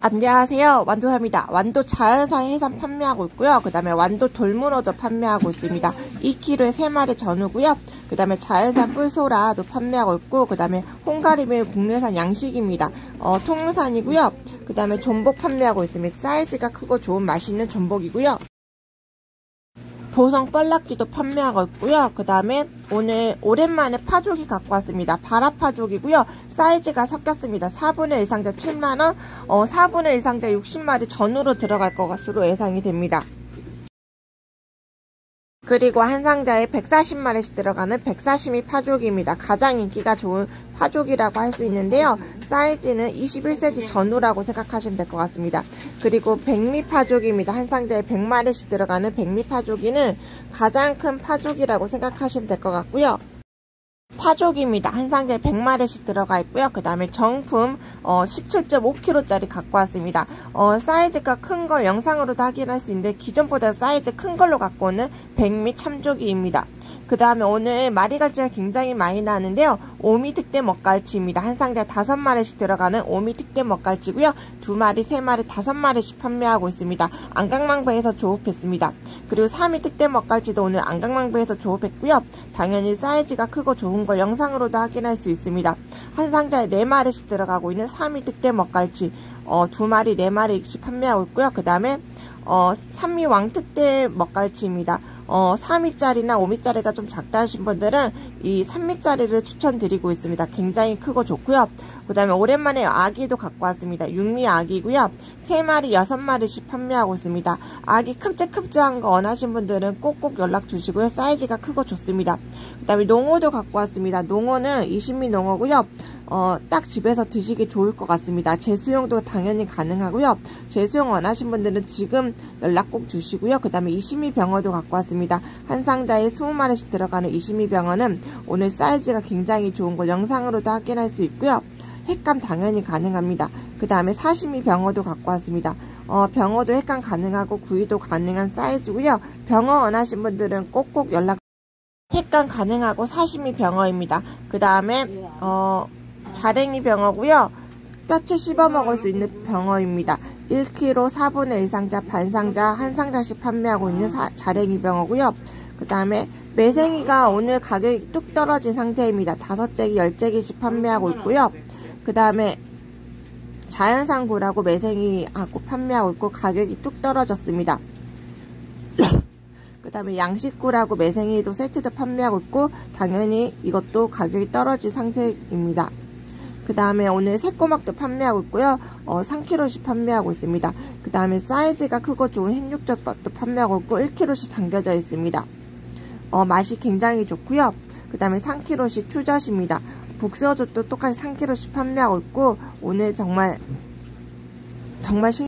안녕하세요. 완도사입니다. 완도 자연산 해삼 판매하고 있고요. 그 다음에 완도 돌문어도 판매하고 있습니다. 2kg에 3마리 전후고요. 그 다음에 자연산 뿔소라도 판매하고 있고, 그 다음에 홍가리면 국내산 양식입니다. 통산이고요. 그 다음에 전복 판매하고 있습니다. 사이즈가 크고 좋은 맛있는 전복이고요. 보성 뻘락지도 판매하고 있고요. 그 다음에 오늘 오랜만에 파조기 갖고 왔습니다. 바라파조기고요. 사이즈가 섞였습니다. 4분의 1 상자 7만원, 4분의 1 상자 60마리 전후로 들어갈 것으로 예상이 됩니다. 그리고 한 상자에 140마리씩 들어가는 142 파조기입니다. 가장 인기가 좋은 파조기라고 할 수 있는데요. 사이즈는 21cm 전후라고 생각하시면 될 것 같습니다. 그리고 백미 파조기입니다. 한 상자에 100마리씩 들어가는 백미 파조기는 가장 큰 파조기라고 생각하시면 될 것 같고요. 파조기입니다. 한 상자에 100마리씩 들어가 있고요. 그 다음에 정품 17.5kg짜리 갖고 왔습니다. 사이즈가 큰 걸 영상으로도 확인할 수 있는데 기존보다 사이즈 큰 걸로 갖고 오는 백미 참조기입니다. 그 다음에 오늘 마리갈치가 굉장히 많이 나왔는데요. 오미 특대 먹갈치입니다. 한 상자에 5마리씩 들어가는 오미 특대 먹갈치고요. 2마리, 3마리, 5마리씩 판매하고 있습니다. 안강망배에서 조업했습니다. 그리고 3위 특대 먹갈치도 오늘 안강망배에서 조업했고요. 당연히 사이즈가 크고 좋은 걸 영상으로도 확인할 수 있습니다. 한 상자에 4마리씩 들어가고 있는 3위 특대 먹갈치 2마리, 4마리씩 판매하고 있고요. 그 다음에 3위 왕특대 먹갈치입니다. 3위짜리나 5위짜리가 좀 작다 하신 분들은 이 3위짜리를 추천드리고 있습니다. 굉장히 크고 좋고요. 그 다음에 오랜만에 아기도 갖고 왔습니다. 6미 아기고요. 3마리, 6마리씩 판매하고 있습니다. 아기 큼직큼직한 거 원하신 분들은 꼭꼭 연락 주시고요. 사이즈가 크고 좋습니다. 그 다음에 농어도 갖고 왔습니다. 농어는 20미 농어고요. 딱 집에서 드시기 좋을 것 같습니다. 재수용도 당연히 가능하고요. 재수용 원하신 분들은 지금 연락 꼭 주시고요. 그 다음에 20미 병어도 갖고 왔습니다. 한 상자에 20마리씩 들어가는 20미 병어는 오늘 사이즈가 굉장히 좋은 걸 영상으로도 확인할 수 있고요. 횟감 당연히 가능합니다. 그 다음에 40미 병어도 갖고 왔습니다. 병어도 횟감 가능하고 구이도 가능한 사이즈고요. 병어 원하신 분들은 꼭꼭 연락. 횟감 가능하고 40미 병어입니다. 그 다음에 자랭이 병어고요. 뼈채 씹어 먹을 수 있는 병어입니다. 1kg 4분의 1 상자, 반 상자, 한 상자씩 판매하고 있는 자랭이 병어고요. 그 다음에 매생이가 오늘 가격이 뚝 떨어진 상태입니다. 5째기, 10째기씩 판매하고 있고요. 그 다음에 자연산 굴하고 매생이하고 판매하고 있고 가격이 뚝 떨어졌습니다. 그 다음에 양식굴하고 매생이도 세트도 판매하고 있고 당연히 이것도 가격이 떨어진 상태입니다. 그 다음에 오늘 새꼬막도 판매하고 있고요. 3kg씩 판매하고 있습니다. 그 다음에 사이즈가 크고 좋은 햇육젓밥도 판매하고 있고 1kg씩 담겨져 있습니다. 맛이 굉장히 좋고요. 그 다음에 3kg씩 추젓입니다. 북새우젓도 똑같이 3kg씩 판매하고 있고 오늘 정말